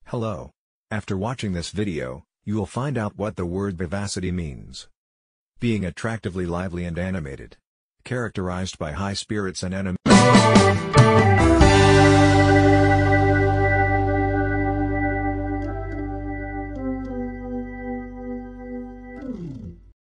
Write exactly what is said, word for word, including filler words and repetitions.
Hello. After watching this video, you will find out what the word vivacity means. Being attractively lively and animated. Characterized by high spirits and animation.